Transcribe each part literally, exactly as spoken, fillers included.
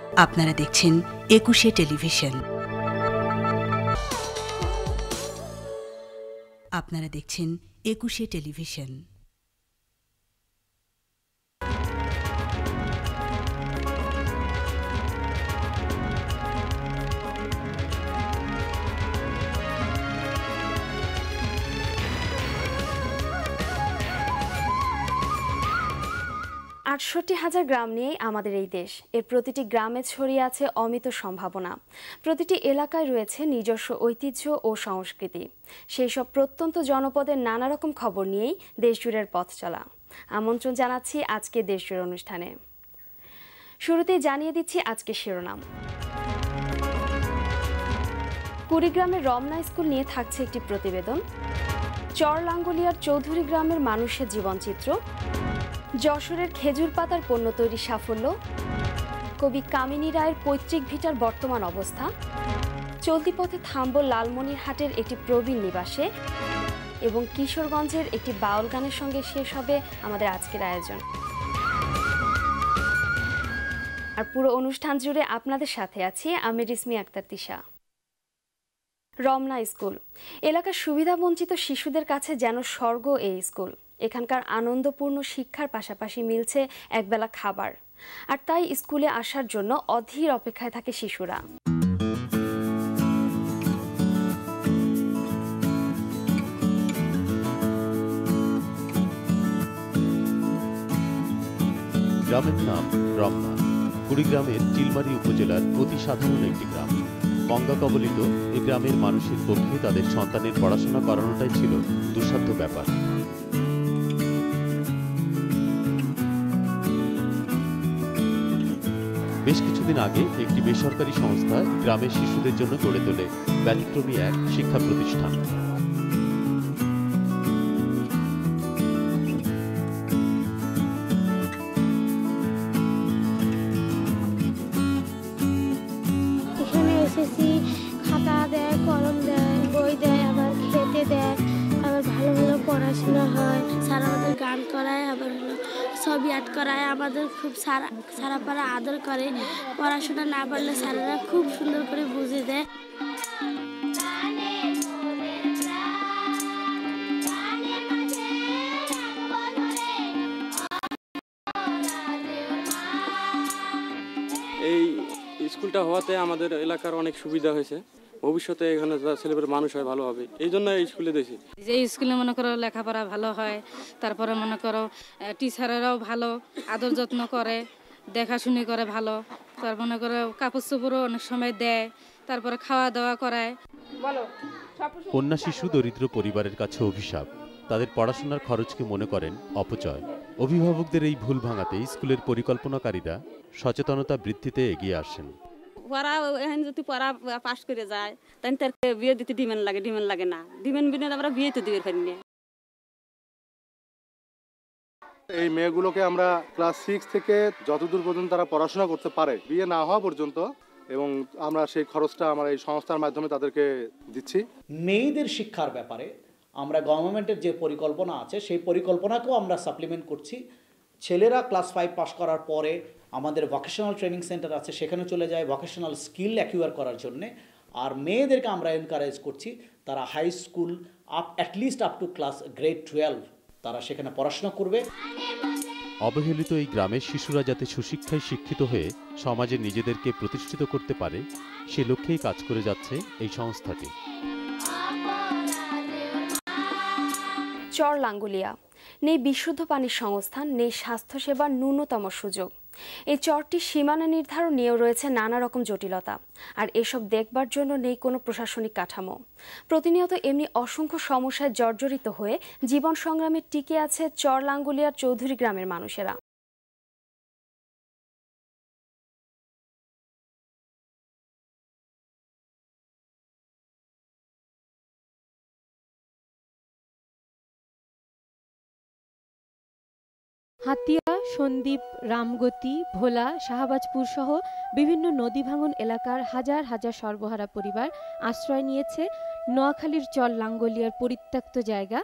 আপনারা দেখছেন একুশে টেলিভিশন। আপনারা দেখছেন একুশে টেলিভিশন। আটষট্টি হাজার গ্রাম নিয়েই আমাদের এই দেশ। এর প্রতিটি গ্রামে ছড়িয়ে আছে অমিত সম্ভাবনা। প্রতিটি এলাকায় রয়েছে নিজস্ব ঐতিহ্য ও সংস্কৃতি। সেই সব প্রত্যন্ত জনপদের নানা রকম খবর নিয়েই দেশজুড়ের পথ চলা। আমন্ত্রণ জানাচ্ছি আজকে দেশজুড়ে অনুষ্ঠানে। শুরুতেই জানিয়ে দিচ্ছি আজকে শিরোনাম। কুড়িগ্রামের রমনা স্কুল নিয়ে থাকছে একটি প্রতিবেদন। চরলাঙ্গুলিয়ার চৌধুরী গ্রামের মানুষের জীবনচিত্র। যশোরের খেজুর পাতার পণ্য তৈরি সাফল্য। কবি কামিনী রায়ের পৈতৃক ভিটার বর্তমান অবস্থা। চলতি পথে থামব লালমনিরহাটের একটি প্রবীণ নিবাসে এবং কিশোরগঞ্জের একটি বাউল গানের সঙ্গে শেষ হবে আমাদের আজকের আয়োজন। আর পুরো অনুষ্ঠান জুড়ে আপনাদের সাথে আছি আমি রিসমি আক্তার তিশা। রমনা স্কুল এলাকার সুবিধাবঞ্চিত শিশুদের কাছে যেন স্বর্গ এই স্কুল। এখানকার আনন্দপূর্ণ শিক্ষার পাশাপাশি মিলছে একবেলা খাবার, আর তাই স্কুলে আসার জন্য অধীর অপেক্ষায় থাকে শিশুরা। গ্রামের নাম রমনা। কুড়িগ্রামের চিলমারী উপজেলার অতি সাধারণ একটি গ্রাম। গঙ্গা কবলিত এই গ্রামের মানুষের পক্ষে তাদের সন্তানের পড়াশোনা করানোটাই ছিল দুঃসাধ্য ব্যাপার। বেশ কিছুদিন আগে একটি বেসরকারি সংস্থা গ্রামের শিশুদের জন্য গড়ে তোলে ব্যতিক্রমী এক শিক্ষা প্রতিষ্ঠান। এখানে এসেছি, খাতা দেয়, কলম দেয়, বই দেয়, আবার খেতে দেয়, আবার ভালো ভালো পড়াশোনা হয়। স্যার আমাদের গান করায়, আবার ছবি আর্ট করায়। আমাদের খুব সারা সারা পারা আদর করে। পড়াশোনা না পারলে স্যারেরা খুব সুন্দর করে বুঝিয়ে দেয়। এই স্কুলটা হওয়াতে আমাদের এলাকার অনেক সুবিধা হয়েছে। ভবিষ্যতে এখানে ছেলেমেয়ের মানুষ হয় ভালো হবে, এই জন্য এই স্কুলে দিয়েছি। যে স্কুলে মনে করো লেখাপড়া ভালো হয়, তারপরে মনে করো টিচারেরাও ভালো আদর যত্ন করে, দেখাশুনি করে ভালো, তার মনে করো কাপড় চোপড়ও অনেক সময় দেয়, তারপরে খাওয়া দাওয়া করায়। কন্যা শিশু দরিদ্র পরিবারের কাছে অভিশাপ। তাদের পড়াশোনার খরচকে মনে করেন অপচয়। অভিভাবকদের এই ভুল ভাঙাতে স্কুলের পরিকল্পনাকারীরা সচেতনতা বৃদ্ধিতে এগিয়ে আসেন। পড়া এখন যদি পড়া পাশ করে যায় তাই তার বিয়ে দিতে ডিমান্ড লাগে, ডিমান্ড লাগে না, ডিমান্ড বিনে আমরা বিয়ে তো দিতে পারি না। এই মেয়েগুলোকে আমরা ক্লাস সিক্স থেকে যতদূর পর্যন্ত তারা পড়াশোনা করতে পারে, বিয়ে না হওয়া পর্যন্ত, এবং আমরা সেই খরচটা আমরা এই সংস্থার মাধ্যমে তাদেরকে দিচ্ছি। মেয়েদের শিক্ষার ব্যাপারে আমরা গভর্নমেন্টের যে পরিকল্পনা আছে সেই পরিকল্পনাকেও আমরা সাপ্লিমেন্ট করছি। ছেলেরা ক্লাস ফাইভ পাস করার পরে আমাদের ভোকেশনাল ট্রেনিং সেন্টার আছে, সেখানে চলে যায় ভোকেশনাল স্কিল অ্যাকিউয়ার করার জন্যে। আর মেয়েদেরকে আমরা এনকারেজ করছি তারা high school up at least up to class grade twelve তারা সেখানে পড়াশোনা করবে। অবহেলিত এই গ্রামের শিশুরা যাতে সুশিক্ষায় শিক্ষিত হয়ে সমাজে নিজেদেরকে প্রতিষ্ঠিত করতে পারে সে লক্ষ্যেই কাজ করে যাচ্ছে এই সংস্থাটি। চরলাঙ্গুলিয়া নেই বিশুদ্ধ পানির সংস্থান, নেই স্বাস্থ্যসেবার ন্যূনতম সুযোগ। এই চরটির সীমানা নির্ধারণ নিয়েও রয়েছে নানা রকম জটিলতা, আর এসব দেখবার জন্য নেই কোনো প্রশাসনিক কাঠামো। প্রতিনিয়ত এমনি অসংখ্য সমস্যায় জর্জরিত হয়ে জীবন সংগ্রামে টিকে আছে চরলাঙ্গুলিয়ার চৌধুরী গ্রামের মানুষেরা। হাতিয়া, সন্দ্বীপ, রামগতি, ভোলা, শাহবাজপুর সহ বিভিন্ন নদী ভাঙন এলাকার হাজার হাজার সর্বহারা পরিবার আশ্রয় নিয়েছে নোয়াখালীর চরলাঙ্গুলিয়ার পরিত্যক্ত জায়গা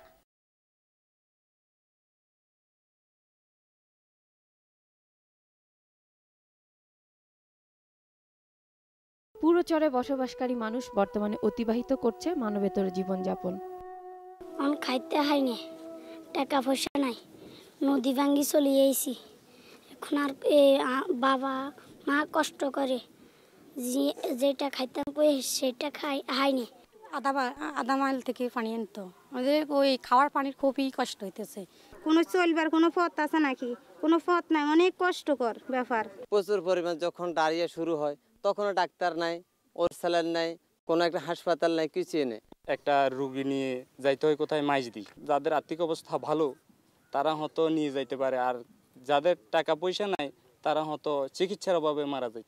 পুরো চরে বসবাসকারী মানুষ বর্তমানে অতিবাহিত করছে মানবেতর জীবনযাপন। আমি খাইতে হয়নি, টাকা পয়সা নাই, নদী ভাঙ্গি চলে আইছি। এখন আর বাবা মা কষ্ট করে, যেটা খাইতাম সেটা খাই হয়নি। আধা আধা মাইল থেকে পানি আনতো, আমাদের ওই খাওয়ার পানির খুবই কষ্ট হইতেছে। কোনো চলবার কোনো পথ আছে নাকি? কোনো পথ নাই, অনেক কষ্টকর ব্যাপার। প্রচুর পরিমাণ যখন ডায়রিয়া শুরু হয় তখনও ডাক্তার নাই, ওর স্যালাইন নাই, কোনো একটা হাসপাতাল নাই, কিছু নেই। একটা রুগী নিয়ে যাইতে হয় কোথায় মাইজদি। যাদের আর্থিক অবস্থা ভালো তারা হয়তো নিয়ে যাইতে পারে, আর যাদের টাকা পয়সা নাই তারা হয়তো চিকিৎসার অভাবে মারা যায়।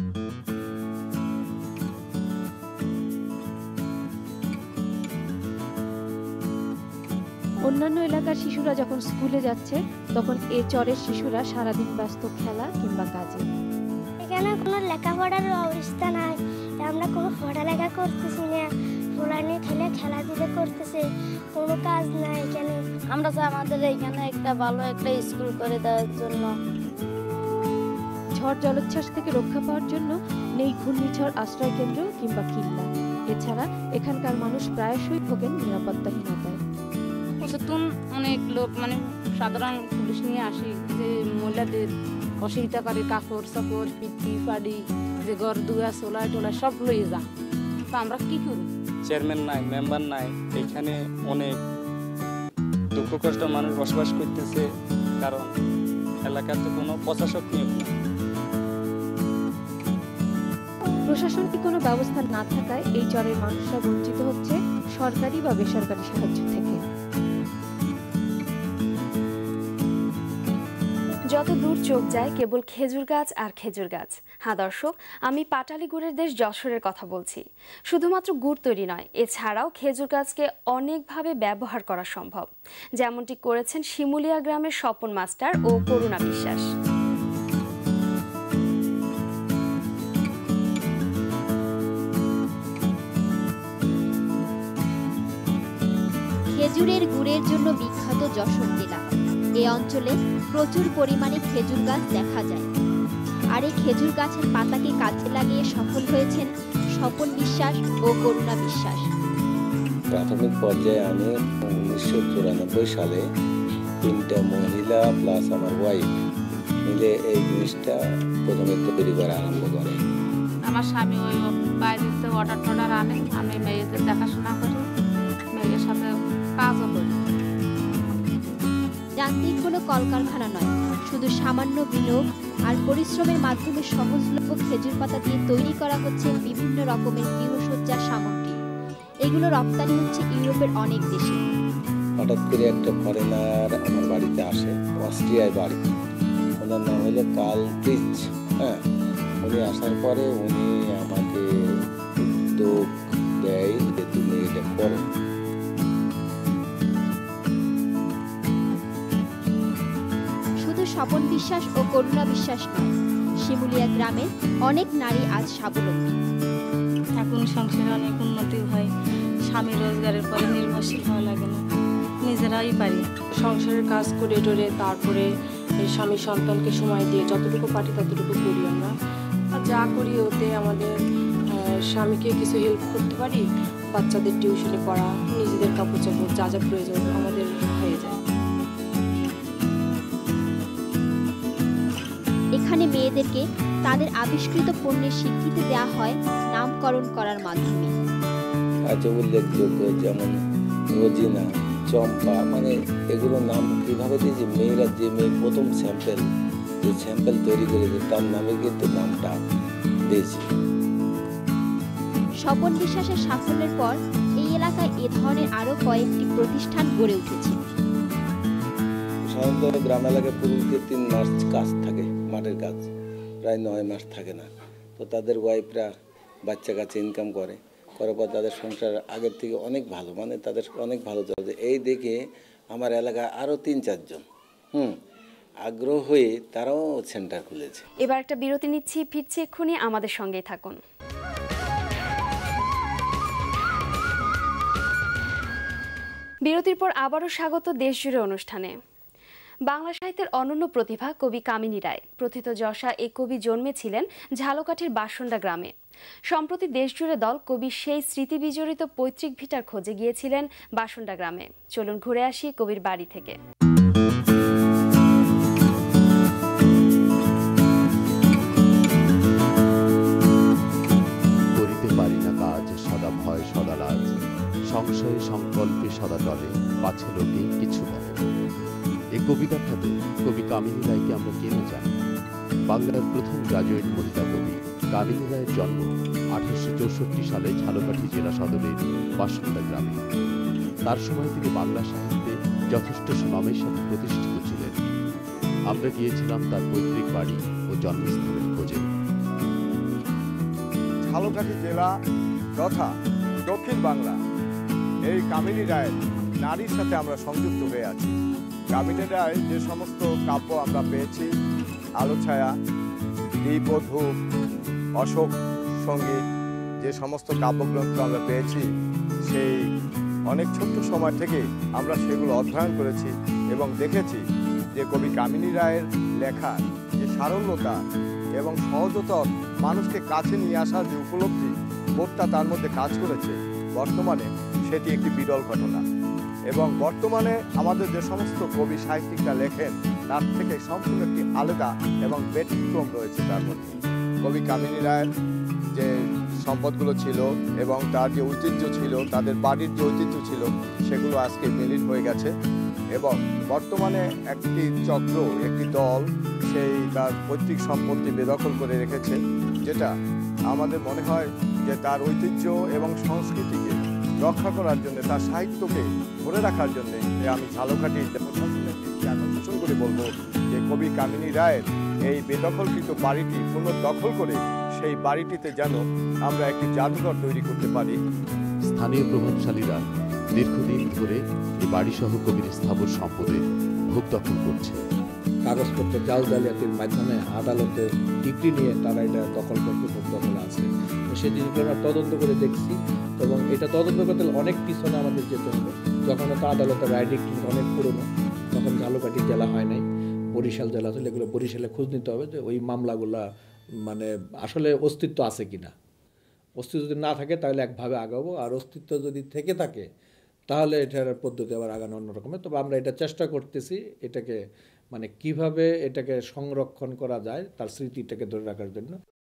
অন্যান্য এলাকার শিশুরা যখন স্কুলে যাচ্ছে তখন এ চরের শিশুরা সারাদিন ব্যস্ত খেলা কিংবা কাজে। এখানে কোনো লেখাপড়ার অবস্থা নাই, আমরা কোনো পড়ালেখা করতেছি না, পোলা নিয়ে খেলে খেলাধুলা করতেছে, কোনো কাজ নাই এখানে। আমরা চাই আমাদের এখানে একটা ভালো একটা স্কুল করে দেওয়ার জন্য। ঝড় জলোচ্ছ্বাস থেকে রক্ষা পাওয়ার জন্য নেই ঘূর্ণিঝড় আশ্রয় কেন্দ্র কিংবা কিল্লা। এছাড়া এখানকার মানুষ প্রায়শই ভোগেন নিরাপত্তাহীনতায়। নতুন অনেক লোক মানে সাধারণ পুলিশ নিয়ে আসি, যে মহিলাদের অসুবিধা করে, কাপড় চাপড় পিঠি পাড়ি, যে ঘর দুয়া চোলায় টোলা সব লয়ে যা। তো আমরা কি করি? চেয়ারম্যান নাই, মেম্বার নাই, এখানে অনেক দুঃখ কষ্ট মানুষ বসবাস করতেছে, কারণ এলাকাতে কোনো প্রশাসক নিয়োগ নেই। প্রশাসনিক কোনো ব্যবস্থা না থাকায় এই চরের মানুষরা বঞ্চিত হচ্ছে সরকারি বা বেসরকারি সাহায্য থেকে। যত দূর চোখ যায় কেবল খেজুর গাছ আর খেজুর গাছ। হ্যাঁ দর্শক, আমি পাটালি গুড়ের দেশ যশোরের কথা বলছি। শুধুমাত্র গুড় তৈরি নয়, এছাড়াও খেজুর গাছকে অনেকভাবে ব্যবহার করা সম্ভব, যেমনটি করেছেন শিমুলিয়া গ্রামের স্বপন মাস্টার ও করুণা বিশ্বাস। খেজুরের গুড়ের জন্য বিখ্যাত যশোর জেলা। এই অঞ্চলে প্রচুর পরিমাণে খেজুর গাছ দেখা যায়, আর এই খেজুর গাছের পাতাকে কাজে লাগিয়ে সফল হয়েছেন স্বপন বিশ্বাস ও করুণা বিশ্বাস। প্রাথমিক পর্যায়ে আমি উনিশশো চুরানব্বই সালে তিনটা মহিলা প্লাস আমার ওয়াইফ মিলে এই জিনিসটা প্রথমে তৈরি করা আরম্ভ করে। আমার স্বামী ওই বাইরেতে অর্ডার টর্ডার আনে, আমি মেয়েদের দেখাশোনা করি, মেয়েদের সাথে কাজও করি। যান্ত্রিক কোনো কলকারখানা নয়, শুধু সামান্য বিনিয়োগ আর পরিশ্রমের মাধ্যমে সহজলভ্য খেজুর পাতা দিয়ে তৈরি করা হচ্ছে বিভিন্ন রকমের গৃহসজ্জার সামগ্রী। এগুলো রপ্তানি হচ্ছে ইউরোপের অনেক দেশে। হঠাৎ করে একটা ফরেনার আমার বাড়িতে আসে, অস্ট্রিয়ায় বাড়ি, ওনার নাম হলো কার্ল ফ্রিজ। হ্যাঁ, উনি আসার পরে উনি আমাকে উদ্যোগ দেয় যে তুমি এটা করো। স্বপন বিশ্বাস ও করুণা বিশ্বাস নয়, শিমুলিয়া গ্রামের অনেক নারী আজ স্বাবলম্বী। এখন সংসারে অনেক উন্নতি হয়, স্বামী রোজগারের পরে নির্ভরশীল হওয়া লাগে না, নিজেরাই পারি সংসারের কাজ করে টোরে, তারপরে স্বামী সন্তানকে সময় দিয়ে যতটুকু পারি ততটুকু করি আমরা। আর যা করি ওতে আমাদের স্বামীকে কিছু হেল্প করতে পারি, বাচ্চাদের টিউশনে পড়া, নিজেদের কাপড় চাপড় যা যা প্রয়োজন আমাদের হয়ে যায়। এখানে মেয়েদেরকে তাদের আবিষ্কৃত পণ্যের স্বীকৃতি দেওয়া হয় নামকরণ করার মাধ্যমে। আচ্ছা, উল্লেখযোগ্য যেমন রোজিনা, চম্পা, মানে এগুলোর নাম কিভাবে দিয়েছি, মেয়েরা যে মেয়ে প্রথম স্যাম্পেল যে স্যাম্পেল তৈরি করেছে তার নামে কিন্তু নামটা দিয়েছি। স্বপন বিশ্বাসের সাফল্যের পর এই এলাকায় এ ধরনের আরো কয়েকটি প্রতিষ্ঠান গড়ে উঠেছে। সাধারণত গ্রাম এলাকায় পুরুষদের তিন মাস কাজ থাকে, মাঠের কাজ প্রায় নয় মাস থাকে না। তো তাদের ওয়াইফরা বাচ্চা কাছে ইনকাম করে, করার পর তাদের সংসার আগের থেকে অনেক ভালো, মানে তাদের অনেক ভালো চলছে। এই দেখে আমার এলাকায় আরও তিন চারজন হুম আগ্রহ হয়ে তারাও সেন্টার খুলেছে। এবার একটা বিরতি নিচ্ছি, ফিরছি এক্ষুনি, আমাদের সঙ্গেই থাকুন। বিরতির পর আবারও স্বাগত দেশজুড়ে অনুষ্ঠানে। বাংলা সাহিত্যের অনন্য প্রতিভা কবি কামিনী রায়, প্রথিত যশা এ কবি জন্মেছিলেন ঝালকাঠির বাসন্ডা গ্রামে। সম্প্রতি দেশজুড়ে দল কবির সেই স্মৃতি বিজড়িত পৈতৃক ভিটার খোঁজে গিয়েছিলেন বাসুন্ডা গ্রামে। চলুন ঘুরে আসি কবির বাড়ি থেকে। করিতে পারি না কাজ, সদা ভয় সদা লাজ, সংশয়ে সংকল্পে সদা টলে, পাছে লোকে কিছু বলে। এই কবিতা খাতে কবি কামিনী রায়কে আমরা কেন জানি? বাংলার প্রথম গ্রাজুয়েট মহিলা কবি কামিনী রায়ের জন্ম আঠারোশো চৌষট্টি সালে ঝালকাঠি জেলা সদরের বাসুন্ডা গ্রামে। তার সময় তিনি বাংলা সাহিত্যে যথেষ্ট সুনামের সাথে প্রতিষ্ঠিত ছিলেন। আমরা গিয়েছিলাম তার পৈতৃক বাড়ি ও জন্মস্থানের খোঁজে। ঝালকাঠি জেলা তথা দক্ষিণ বাংলা এই কামিনী রায়ের নারীর সাথে আমরা সংযুক্ত হয়ে আছি। কামিনী রায় যে সমস্ত কাব্য আমরা পেয়েছি, আলোছায়া, দীপ ও ধূপ, অশোক সঙ্গীত, যে সমস্ত কাব্যগ্রন্থ আমরা পেয়েছি, সেই অনেক ছোট্ট সময় থেকে আমরা সেগুলো অধ্যয়ন করেছি এবং দেখেছি যে কবি কামিনী রায়ের লেখার যে সারল্যতা এবং সহজতর মানুষকে কাছে নিয়ে আসার যে উপলব্ধি বোধটা তার মধ্যে কাজ করেছে, বর্তমানে সেটি একটি বিরল ঘটনা। এবং বর্তমানে আমাদের যে সমস্ত কবি সাহিত্যিকরা লেখেন তার থেকে সম্পূর্ণ একটি আলাদা এবং ব্যতিক্রম রয়েছে তার মধ্যে। কবি কামিনী রায়ের যে সম্পদগুলো ছিল এবং তার যে ঐতিহ্য ছিল, তাদের বাড়ির যে ঐতিহ্য ছিল, সেগুলো আজকে বিলীন হয়ে গেছে এবং বর্তমানে একটি চক্র, একটি দল সেই তার পৈতৃক সম্পত্তি বেদখল করে রেখেছে, যেটা আমাদের মনে হয় যে তার ঐতিহ্য এবং সংস্কৃতিকে রক্ষা করার জন্য, তার সাহিত্যকে ধরে রাখার জন্য আমি ঝালকাঠি প্রশাসনকে আকর্ষণ করে বলবো যে কবি কামিনী রায়ের এই বেদখলকৃত বাড়িটি পুনর্দখল করে সেই বাড়িটিতে যেন আমরা একটি জাদুঘর তৈরি করতে পারি। স্থানীয় প্রভাবশালীরা দীর্ঘদিন ধরে এই বাড়িসহ কবির স্থাবর সম্পদের ভোগ দখল করছে। কাগজপত্র জাল জালিয়াতির মাধ্যমে আদালতে ডিগ্রি নিয়ে তারা এটা দখল করতে ভোগ দখল আছে। তো সেই জিনিসগুলো আমরা তদন্ত করে দেখছি এবং এটা তদন্ত করতে অনেক পিছনে আমাদের যেতে হবে। যখন তো আদালতের রায় ডিগ্রি অনেক পুরনো, তখন ঝালকাঠি জেলা হয় নাই, বরিশাল জেলা ছিল। এগুলো বরিশালে খোঁজ নিতে হবে যে ওই মামলাগুলা মানে আসলে অস্তিত্ব আছে কিনা। অস্তিত্ব যদি না থাকে তাহলে একভাবে আগাবো, আর অস্তিত্ব যদি থেকে থাকে তাহলে এটার পদ্ধতি আবার আগানো অন্য রকমের। তবে আমরা এটা চেষ্টা করতেছি এটাকে মানে কিভাবে এটাকে সংরক্ষণ করা যায় তার স্মৃতিটাকে ধরে রাখার জন্য।